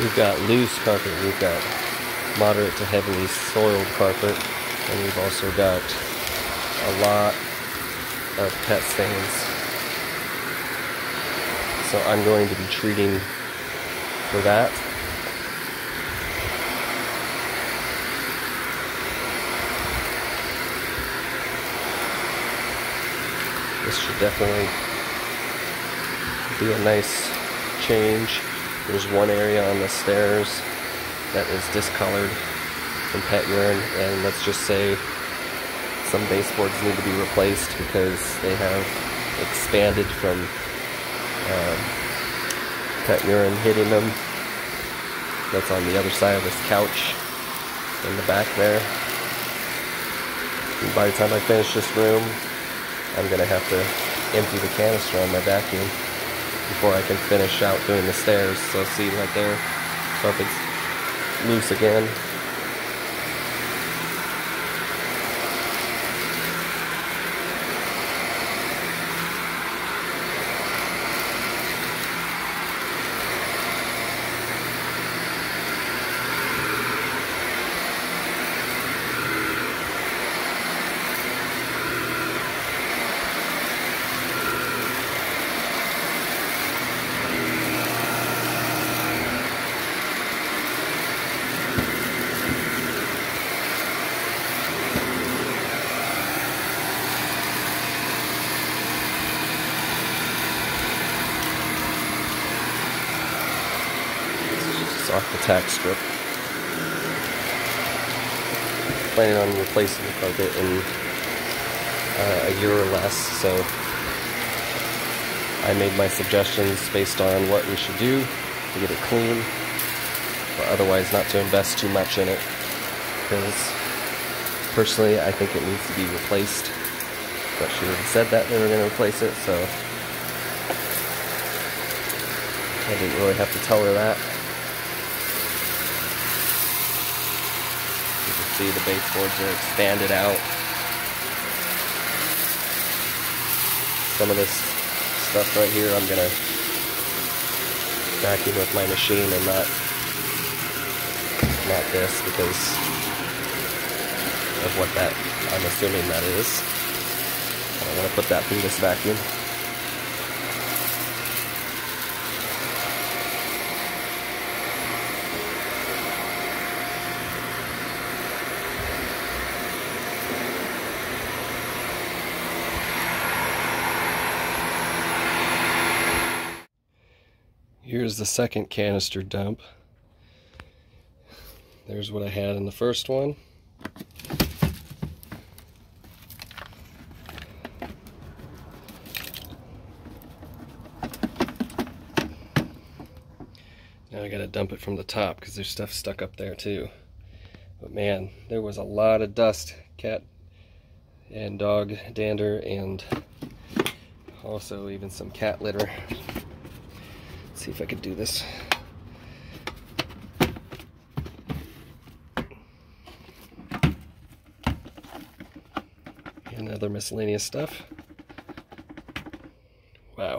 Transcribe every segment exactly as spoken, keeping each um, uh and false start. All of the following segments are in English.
We've got loose carpet, we've got moderate to heavily soiled carpet, and we've also got a lot of pet stains. So I'm going to be treating for that. This should definitely be a nice change. There's one area on the stairs that is discolored from pet urine, and let's just say some baseboards need to be replaced because they have expanded from uh, pet urine hitting them. That's on the other side of this couch in the back there. And by the time I finish this room, I'm going to have to empty the canister on my vacuum before I can finish out doing the stairs. So see right there, carpet's loose again. Off the tack strip. Planning on replacing the carpet in uh, a year or less, so I made my suggestions based on what we should do to get it clean, but otherwise not to invest too much in it, because personally I think it needs to be replaced. But she already said that they were going to replace it, so I didn't really have to tell her that. See, the baseboards are expanded out. Some of this stuff right here I'm gonna vacuum with my machine and not not this, because of what that I'm assuming that is. I don't want to put that through this vacuum. Here's the second canister dump. There's what I had in the first one. Now I gotta dump it from the top because there's stuff stuck up there too. But man, there was a lot of dust, cat and dog dander, and also even some cat litter. See if I could do this. And other miscellaneous stuff. Wow.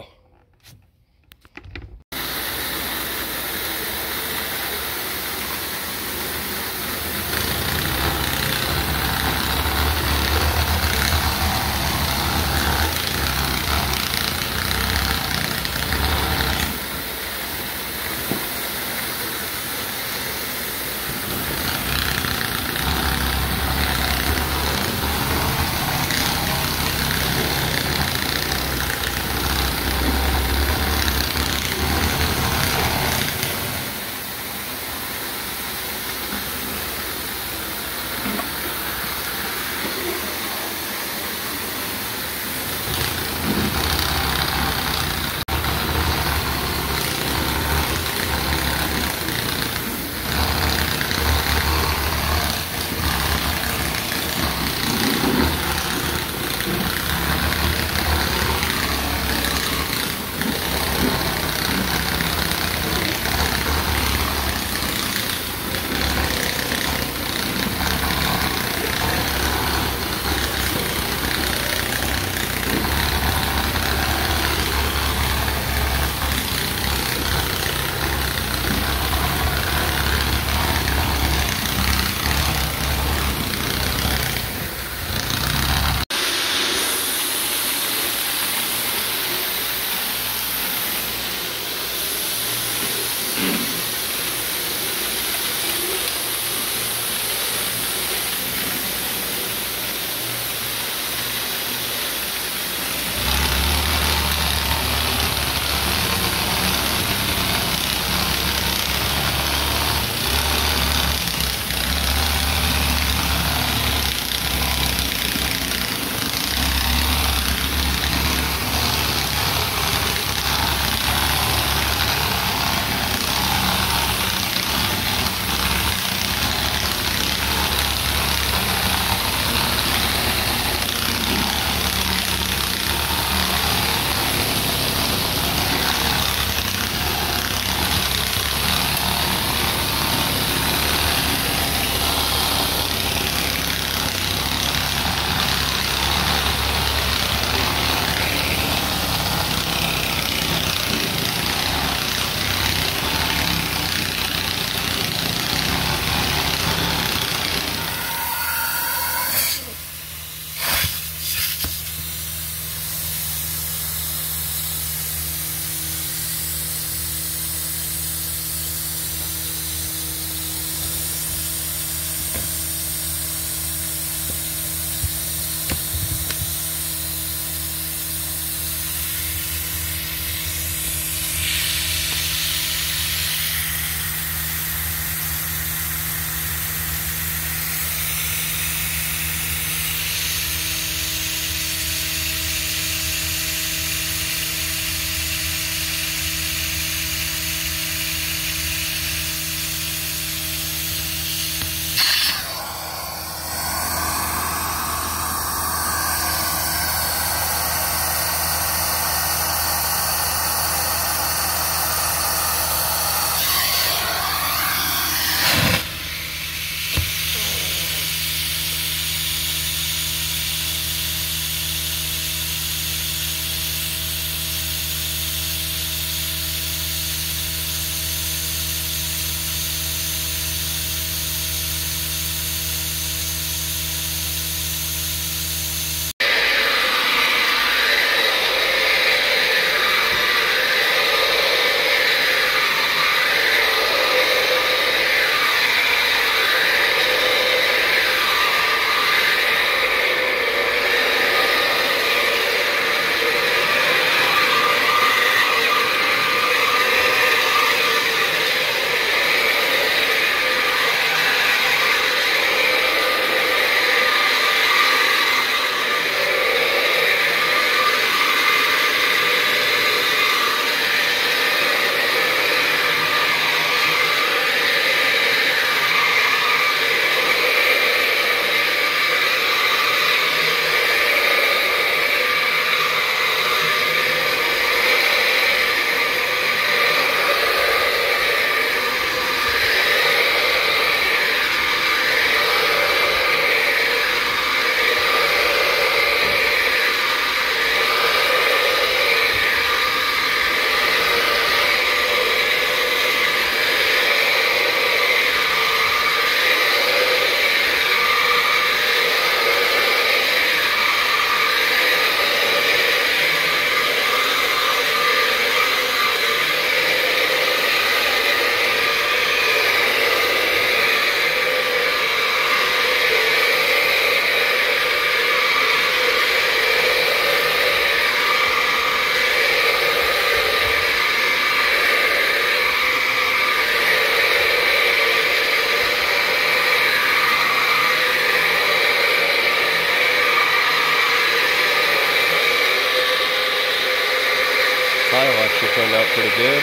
turned out pretty good.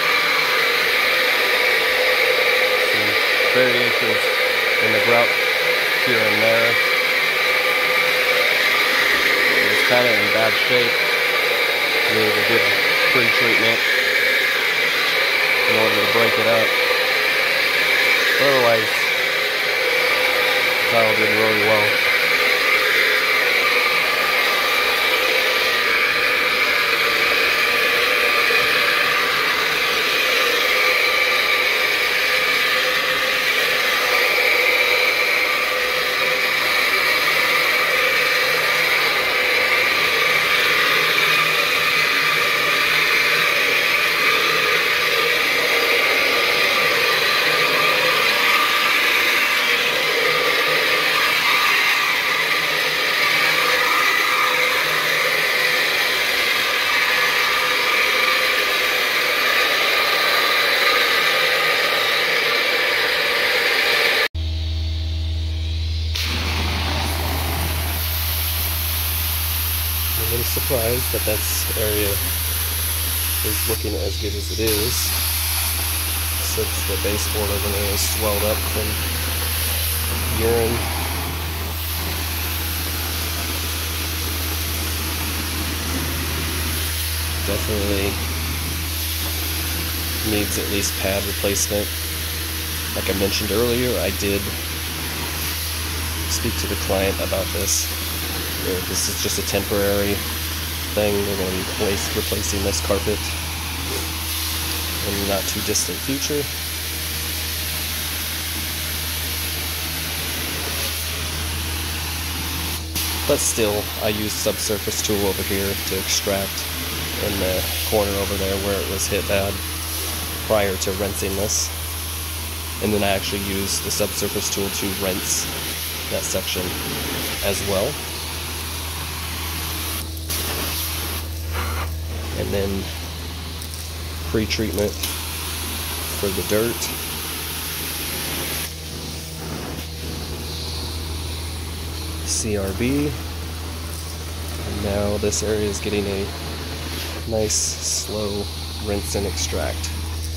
Some variations in the grout here and there. It was kind of in bad shape. Needed a good pre-treatment in order to break it up. Otherwise, the tile did really well. I'm a little surprised that this area is looking as good as it is, since the baseboard over there is swelled up from urine. Definitely needs at least pad replacement. Like I mentioned earlier, I did speak to the client about this. You know, this is just a temporary thing. We're going to be replace, replacing this carpet in the not too distant future. But still, I used subsurface tool over here to extract in the corner over there where it was hit bad prior to rinsing this. And then I actually used the subsurface tool to rinse that section as well. And then pre-treatment for the dirt. C R B. And now this area is getting a nice slow rinse and extract.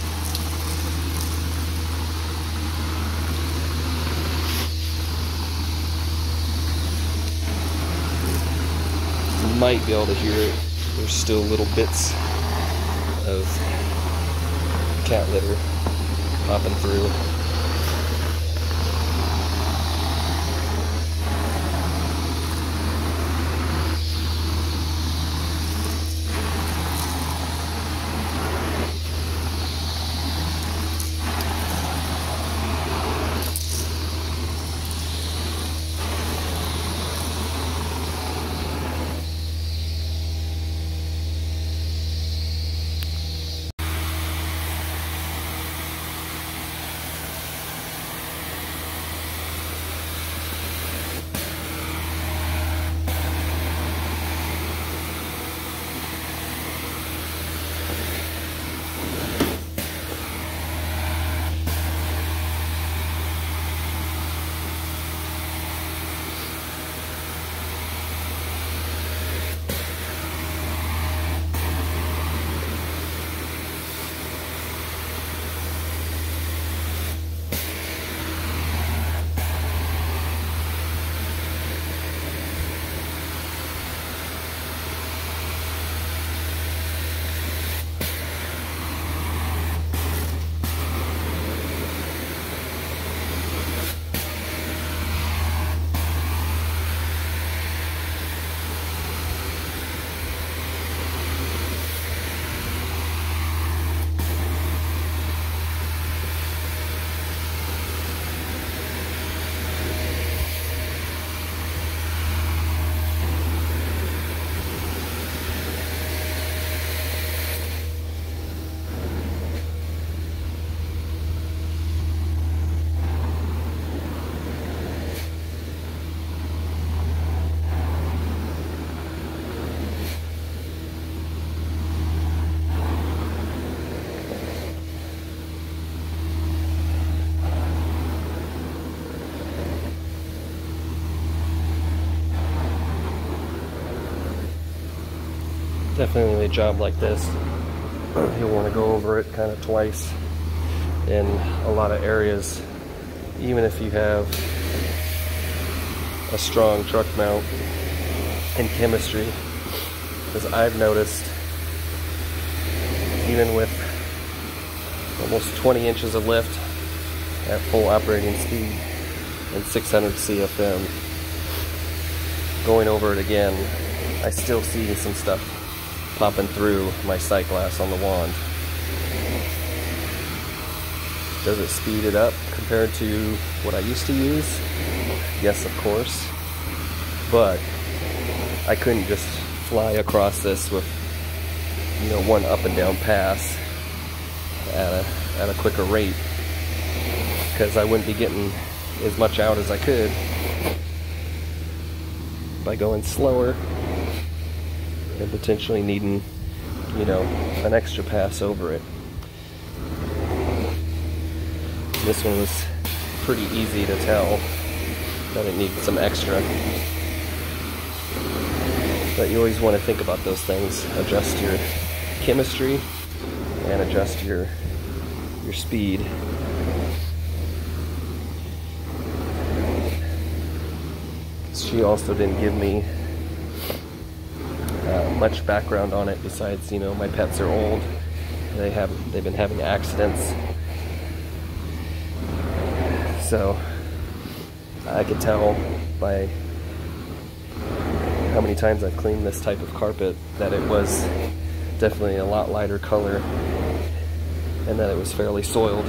You might be able to hear it. There's still little bits of cat litter popping through. Definitely a job like this you'll want to go over it kind of twice in a lot of areas, even if you have a strong truck mount in chemistry, because I've noticed even with almost twenty inches of lift at full operating speed and six hundred C F M, going over it again, I still see some stuff popping through my sight glass on the wand. Does it speed it up compared to what I used to use? Yes, of course. But I couldn't just fly across this with, you know, one up and down pass at a, at a quicker rate, because I wouldn't be getting as much out as I could by going slower and potentially needing, you know, an extra pass over it. This one was pretty easy to tell that it needed some extra. But you always want to think about those things. Adjust your chemistry and adjust your your speed. She also didn't give me uh, much background on it besides, you know, my pets are old. They have they've been having accidents. So I could tell by how many times I've cleaned this type of carpet that it was definitely a lot lighter color and that it was fairly soiled.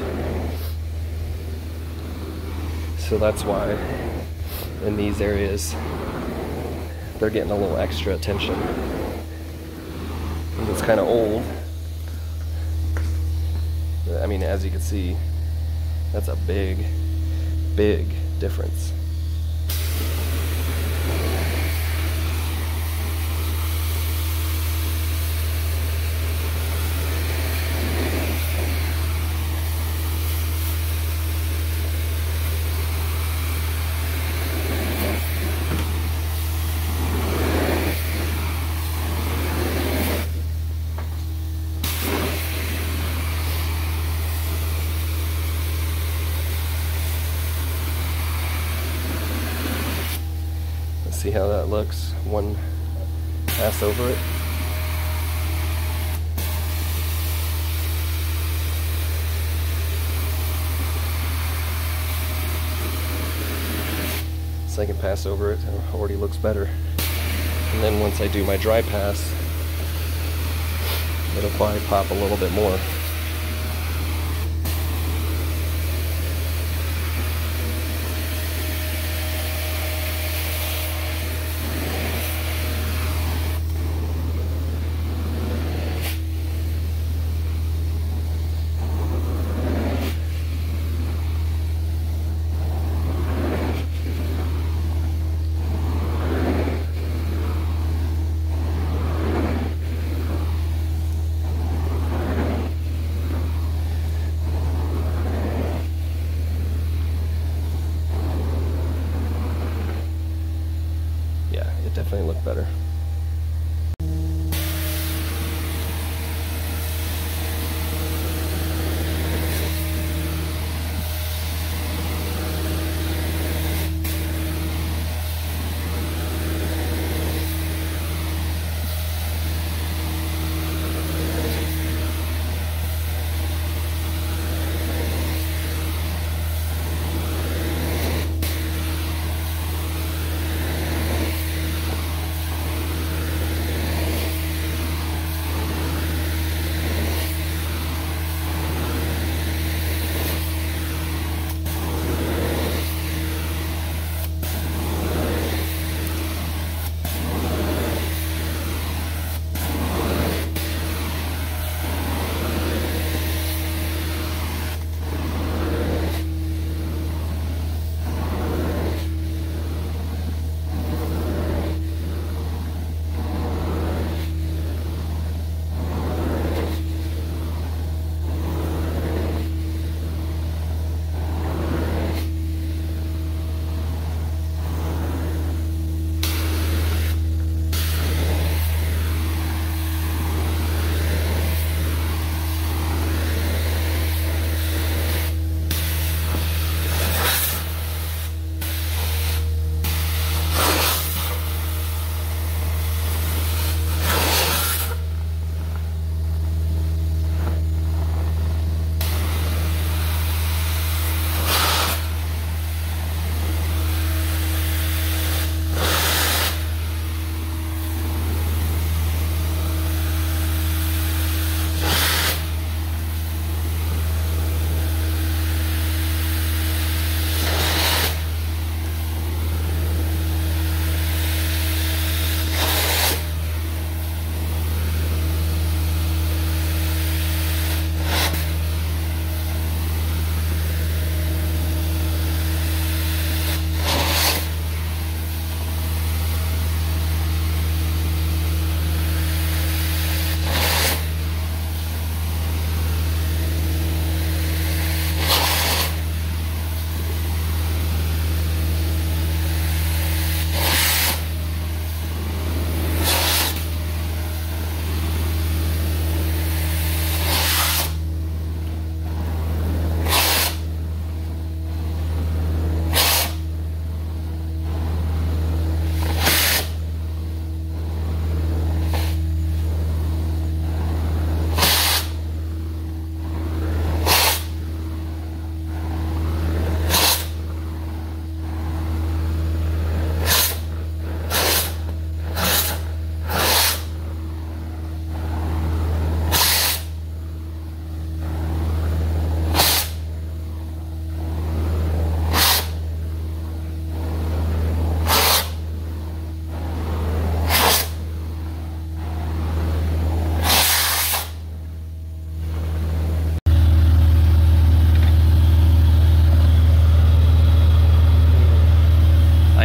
So that's why in these areas they're getting a little extra attention. And it's kind of old. I mean, as you can see, that's a big big difference. See how that looks, one pass over it. Second pass over it, it already looks better. And then once I do my dry pass, it'll probably pop a little bit more. Definitely look better.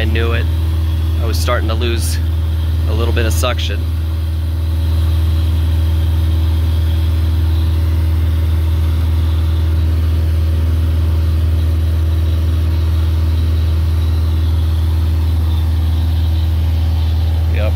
knew it, I was starting to lose a little bit of suction. Yep.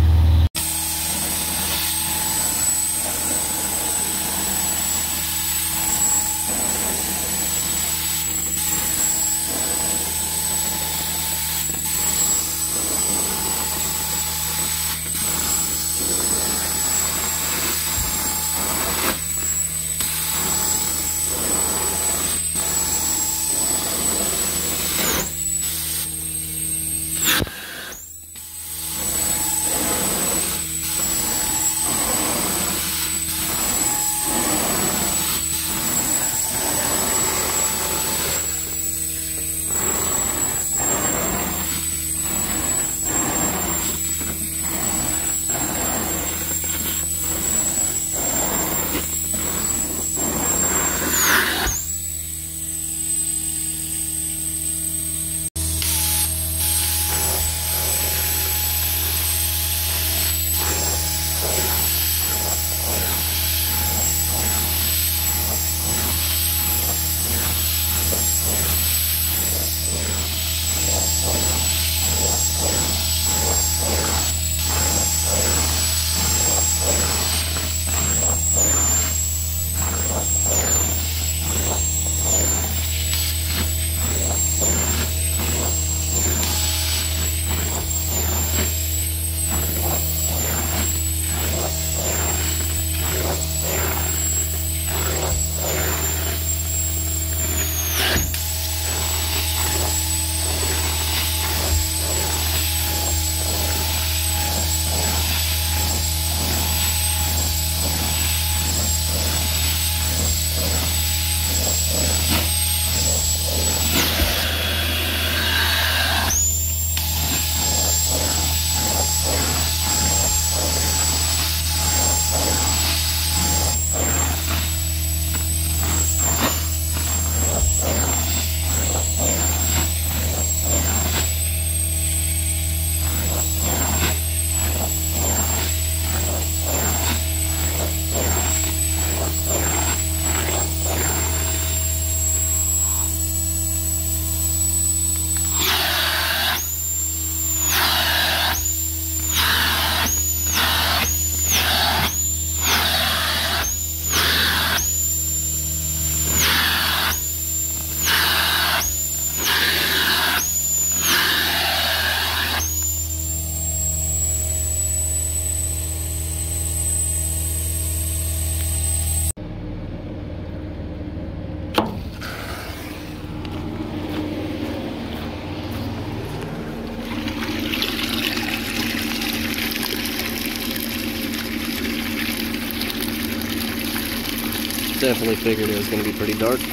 Definitely figured it was going to be pretty dark.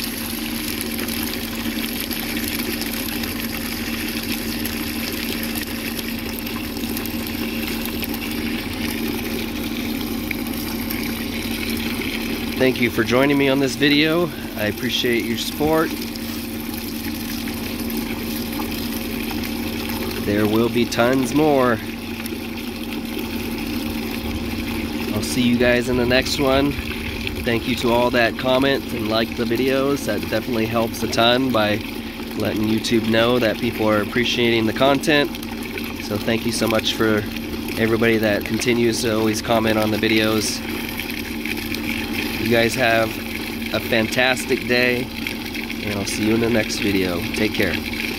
Thank you for joining me on this video. I appreciate your support. There will be tons more. I'll see you guys in the next one. Thank you to all that comment and like the videos. That definitely helps a ton by letting YouTube know that people are appreciating the content. So thank you so much for everybody that continues to always comment on the videos. You guys have a fantastic day, and I'll see you in the next video. Take care.